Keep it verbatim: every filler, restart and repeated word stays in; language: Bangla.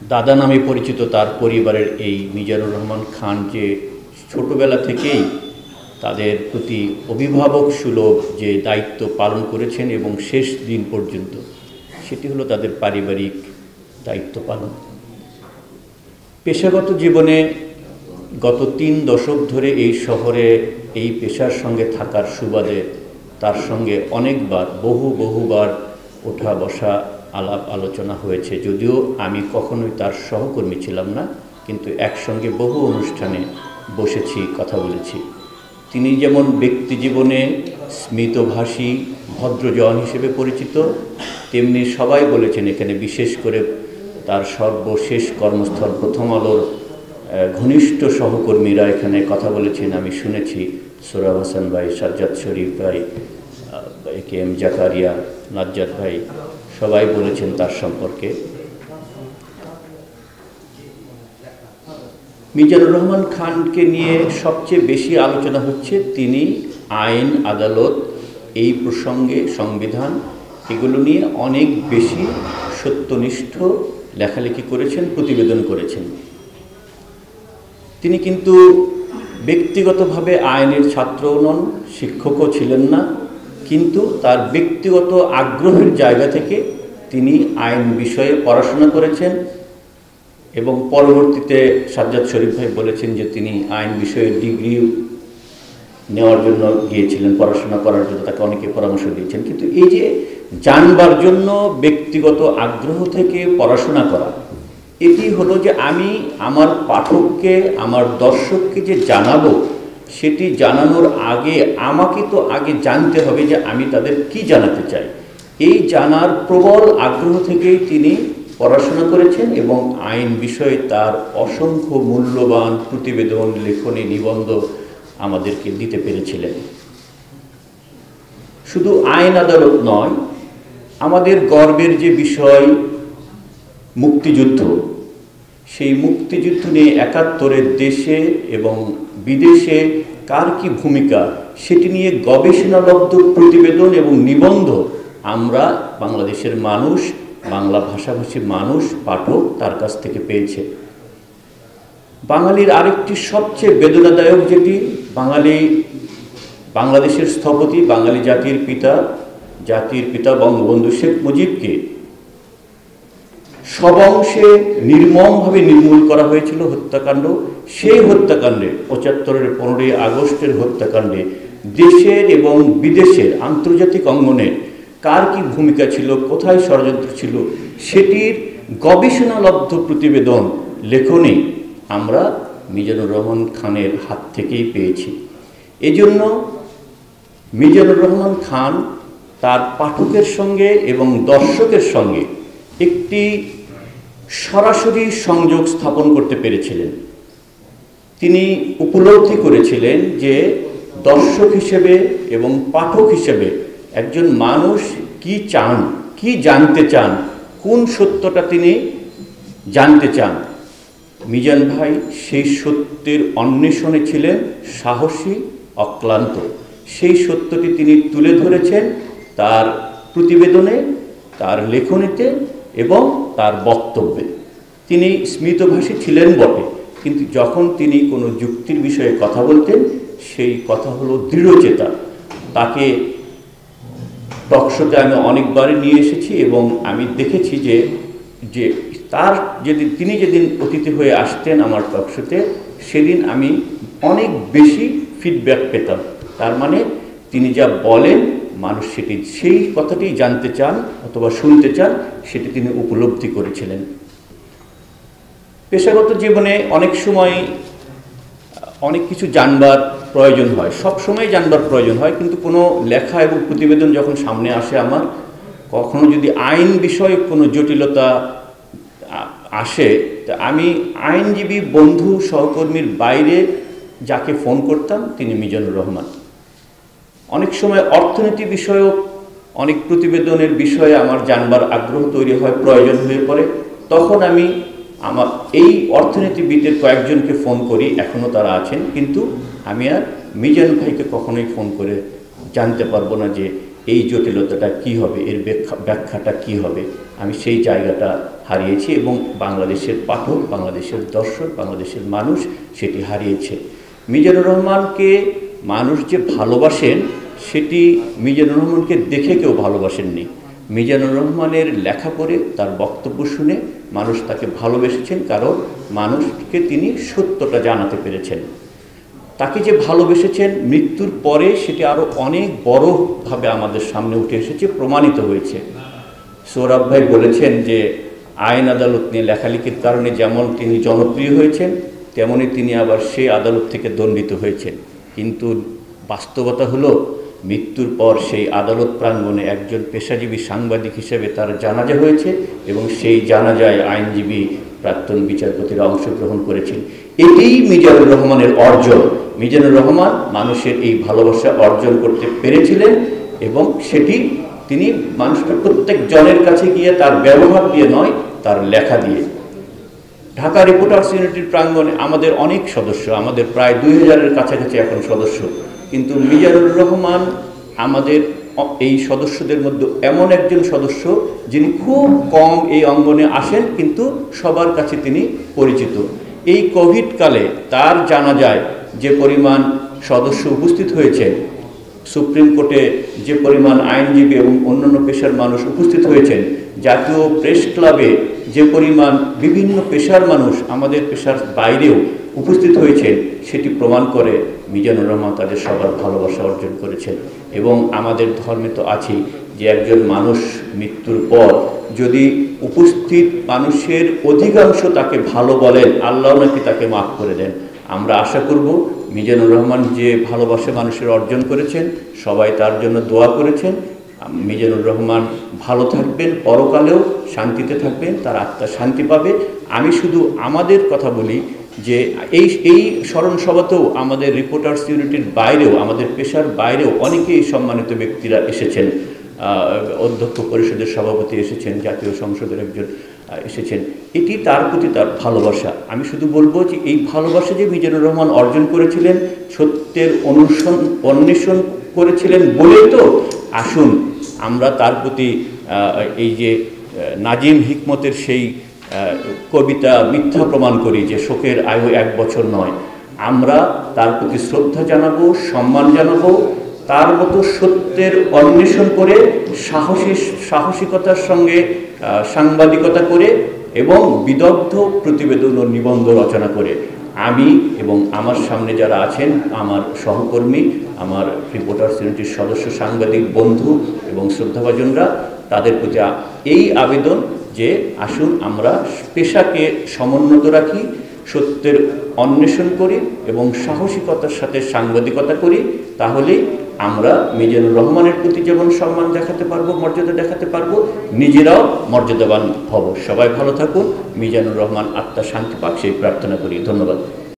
দাদা নামে পরিচিত তার পরিবারের এই মিজানুর রহমান খান যে ছোটবেলা থেকেই তাদের প্রতি অভিভাবক সুলভ যে দায়িত্ব পালন করেছেন এবং শেষ দিন পর্যন্ত, সেটি হলো তাদের পারিবারিক দায়িত্ব পালন। পেশাগত জীবনে গত তিন দশক ধরে এই শহরে এই পেশার সঙ্গে থাকার সুবাদে তার সঙ্গে অনেকবার বহু বহুবার ওঠা বসা আলাপ আলোচনা হয়েছে। যদিও আমি কখনোই তার সহকর্মী ছিলাম না, কিন্তু একসঙ্গে বহু অনুষ্ঠানে বসেছি, কথা বলেছি। তিনি যেমন ব্যক্তি জীবনে স্মিতভাষী ভদ্রজন হিসেবে পরিচিত, তেমনি সবাই বলেছেন এখানে, বিশেষ করে তার সর্বশেষ কর্মস্থল প্রথম আলোর ঘনিষ্ঠ সহকর্মীরা এখানে কথা বলেছেন, আমি শুনেছি। সোহরাব হাসান ভাই, সাজ্জাদ শরীফ ভাই, এ কে এম জাকারিয়া, নাজ্জাত ভাই, সবাই বলেছেন তার সম্পর্কে। মিজানুর রহমান খানকে নিয়ে সবচেয়ে বেশি আলোচনা হচ্ছে তিনি আইন, আদালত, এই প্রসঙ্গে সংবিধান, এগুলো নিয়ে অনেক বেশি সত্যনিষ্ঠ লেখালেখি করেছেন, প্রতিবেদন করেছেন। তিনি কিন্তু ব্যক্তিগতভাবে আইনের ছাত্রও নন, শিক্ষকও ছিলেন না, কিন্তু তার ব্যক্তিগত আগ্রহের জায়গা থেকে তিনি আইন বিষয়ে পড়াশোনা করেছেন এবং পরবর্তীতে সাজ্জাদ শরীফ ভাই বলেছেন যে তিনি আইন বিষয়ে ডিগ্রি নেওয়ার জন্য গিয়েছিলেন, পড়াশোনা করার জন্য তাকে অনেকে পরামর্শ দিয়েছেন। কিন্তু এই যে জানবার জন্য ব্যক্তিগত আগ্রহ থেকে পড়াশোনা করা, এটি হলো যে আমি আমার পাঠককে, আমার দর্শককে যে জানাবো, সেটি জানানোর আগে আমাকে তো আগে জানতে হবে যে আমি তাদের কি জানাতে চাই। এই জানার প্রবল আগ্রহ থেকেই তিনি পড়াশোনা করেছেন এবং আইন বিষয়ে তার অসংখ্য মূল্যবান প্রতিবেদন, লেখনী, নিবন্ধ আমাদেরকে দিতে পেরেছিলেন। শুধু আইন আদালত নয়, আমাদের গর্বের যে বিষয় মুক্তিযুদ্ধ, সেই মুক্তিযুদ্ধ নিয়ে একাত্তরের দেশে এবং বিদেশে কার কি ভূমিকা, সেটি নিয়ে গবেষণালব্ধ প্রতিবেদন এবং নিবন্ধ আমরা বাংলাদেশের মানুষ, বাংলা ভাষাভাষী মানুষ, পাঠক তার কাছ থেকে পেয়েছে। বাঙালির আরেকটি সবচেয়ে বেদনাদায়ক, যেটি বাঙালি, বাংলাদেশের স্থপতি, বাঙালি জাতির পিতা, জাতির পিতা বঙ্গবন্ধু শেখ মুজিবকে সব অংশে নির্মমভাবে নির্মূল করা হয়েছিল, হত্যাকাণ্ড। সেই হত্যাকাণ্ডে, পঁচাত্তরের পনেরোই আগস্টের হত্যাকাণ্ডে দেশের এবং বিদেশের আন্তর্জাতিক অঙ্গনে কার কি ভূমিকা ছিল, কোথায় ষড়যন্ত্র ছিল, সেটির গবেষণালব্ধ প্রতিবেদন, লেখনী আমরা মিজানুর রহমান খানের হাত থেকেই পেয়েছি। এজন্য মিজানুর রহমান খান তার পাঠকের সঙ্গে এবং দর্শকের সঙ্গে একটি সরাসরি সংযোগ স্থাপন করতে পেরেছিলেন। তিনি উপলব্ধি করেছিলেন যে দর্শক হিসেবে এবং পাঠক হিসেবে একজন মানুষ কি চান, কি জানতে চান, কোন সত্যটা তিনি জানতে চান। মিজান ভাই সেই সত্যের অন্বেষণে ছিলেন সাহসী, অক্লান্ত। সেই সত্যটি তিনি তুলে ধরেছেন তার প্রতিবেদনে, তার লেখনীতে এবং তার বক্তব্যে। তিনি স্মিতভাষী ছিলেন বটে, কিন্তু যখন তিনি কোনো যুক্তির বিষয়ে কথা বলতেন, সেই কথা হলো দৃঢ়চেতা। তাকে টকশোতে আমি অনেকবারই নিয়ে এসেছি এবং আমি দেখেছি যে যে তার যেদিন তিনি যেদিন অতিথি হয়ে আসতেন আমার টকশোতে, সেদিন আমি অনেক বেশি ফিডব্যাক পেতাম। তার মানে তিনি যা বলেন, মানুষ সেটি সেই কথাটি জানতে চান অথবা শুনতে চান, সেটি তিনি উপলব্ধি করেছিলেন। পেশাগত জীবনে অনেক সময় অনেক কিছু জানবার প্রয়োজন হয়, সব সময় জানবার প্রয়োজন হয়, কিন্তু কোনো লেখা এবং প্রতিবেদন যখন সামনে আসে আমার, কখনো যদি আইন বিষয়ে কোনো জটিলতা আসে, তা আমি আইনজীবী বন্ধু সহকর্মীর বাইরে যাকে ফোন করতাম তিনি মিজানুর রহমান। অনেক সময় অর্থনীতি বিষয়ক অনেক প্রতিবেদনের বিষয়ে আমার জানবার আগ্রহ তৈরি হয়, প্রয়োজন হয়ে পড়ে, তখন আমি আমার এই অর্থনীতিবিদের কয়েকজনকে ফোন করি, এখনও তারা আছেন, কিন্তু আমি আর মিজান ভাইকে কখনোই ফোন করে জানতে পারবো না যে এই জটিলতাটা কি হবে, এর ব্যাখ্যা ব্যাখ্যাটা কি হবে। আমি সেই জায়গাটা হারিয়েছি এবং বাংলাদেশের পাঠক, বাংলাদেশের দর্শক, বাংলাদেশের মানুষ সেটি হারিয়েছে। মিজানুর রহমানকে মানুষ যে ভালোবাসেন সেটি মিজানুর রহমানকে দেখে কেউ ভালোবাসেননি। মিজানুর রহমানের লেখা পড়ে, তার বক্তব্য শুনে মানুষ তাকে ভালোবেসেছেন, কারণ মানুষকে তিনি সত্যটা জানাতে পেরেছেন। তাকে যে ভালোবেসেছেন মৃত্যুর পরে সেটি আরও অনেক বড়ভাবে আমাদের সামনে উঠে এসেছে, প্রমাণিত হয়েছে। সৌরভ ভাই বলেছেন যে আইন আদালত নিয়ে লেখালেখির কারণে যেমন তিনি জনপ্রিয় হয়েছেন, তেমনি তিনি আবার সেই আদালত থেকে দণ্ডিত হয়েছেন। কিন্তু বাস্তবতা হলো মৃত্যুর পর সেই আদালত প্রাঙ্গণে একজন পেশাজীবী সাংবাদিক হিসেবে তার জানাজা হয়েছে এবং সেই জানাজায় আইনজীবী প্রাক্তন বিচারপতিরা অংশগ্রহণ করেছেন। এটিই মিজানুর রহমানের অর্জন। মিজানুর রহমান মানুষের এই ভালোবাসা অর্জন করতে পেরেছিলেন এবং সেটি তিনি মানুষের প্রত্যেক জনের কাছে গিয়ে তার ব্যবহার দিয়ে নয়, তার লেখা দিয়ে। ঢাকা রিপোর্টার্স ইউনিটির প্রাঙ্গণে আমাদের অনেক সদস্য, আমাদের প্রায় দুই হাজারের কাছাকাছি এখন সদস্য, কিন্তু মিজানুর রহমান আমাদের এই সদস্যদের মধ্যে এমন একজন সদস্য যিনি খুব কম এই অঙ্গনে আসেন, কিন্তু সবার কাছে তিনি পরিচিত। এই কোভিড কালে তার জানাজায় যে পরিমাণ সদস্য উপস্থিত হয়েছে, সুপ্রিম কোর্টে যে পরিমাণ আইনজীবী এবং অন্যান্য পেশার মানুষ উপস্থিত হয়েছেন, জাতীয় প্রেস ক্লাবে যে পরিমাণ বিভিন্ন পেশার মানুষ আমাদের পেশার বাইরেও উপস্থিত হয়েছেন, সেটি প্রমাণ করে মিজানুর রহমান তাদের সবার ভালোবাসা অর্জন করেছেন। এবং আমাদের ধর্মে তো আছেই যে একজন মানুষ মৃত্যুর পর যদি উপস্থিত মানুষের অধিকাংশ তাকে ভালো বলেন, আল্লাহ নাকি তাকে মাফ করে দেন। আমরা আশা করব মিজানুর রহমান যে ভালোবাসা মানুষের অর্জন করেছেন, সবাই তার জন্য দোয়া করেছেন। মিজানুর রহমান ভালো থাকবেন, পরকালেও শান্তিতে থাকবেন, তার আত্মা শান্তি পাবে। আমি শুধু আমাদের কথা বলি যে এই এই স্মরণ সভাতেও আমাদের রিপোর্টার্স ইউনিটির বাইরেও, আমাদের পেশার বাইরেও অনেকেই সম্মানিত ব্যক্তিরা এসেছেন। অধ্যক্ষ পরিষদের সভাপতি এসেছেন, জাতীয় সংসদের একজন এসেছেন। এটি তার প্রতি তার ভালোবাসা। আমি শুধু বলবো যে এই ভালোবাসা যে মিজানুর রহমান অর্জন করেছিলেন, সত্যের অনুসরণ অন্বেষণ করেছিলেন বলে তো আসুন আমরা তার প্রতি এই যে নাজিম হিকমতের সেই কবিতা মিথ্যা প্রমাণ করি যে শোকের আয়ু এক বছর নয়। আমরা তার প্রতি শ্রদ্ধা জানাবো, সম্মান জানাবো, তার মতো সত্যের অন্বেষণ করে সাহসী সাহসিকতার সঙ্গে সাংবাদিকতা করে এবং বিদগ্ধ প্রতিবেদন ও নিবন্ধ রচনা করে আমি এবং আমার সামনে যারা আছেন, আমার সহকর্মী, আমার রিপোর্টার্স ইউনিটির সদস্য, সাংবাদিক বন্ধু এবং শ্রদ্ধাভাজনরা, তাদের প্রতি এই আবেদন যে আসুন আমরা পেশাকে সমুন্নত রাখি, সত্যের অন্বেষণ করি এবং সাহসিকতার সাথে সাংবাদিকতা করি। তাহলে আমরা মিজানুর রহমানের প্রতি যেমন সম্মান দেখাতে পারবো, মর্যাদা দেখাতে পারবো, নিজেরাও মর্যাদাবান হব। সবাই ভালো থাকুন, মিজানুর রহমান আত্মা শান্তি পাক সেই প্রার্থনা করি। ধন্যবাদ।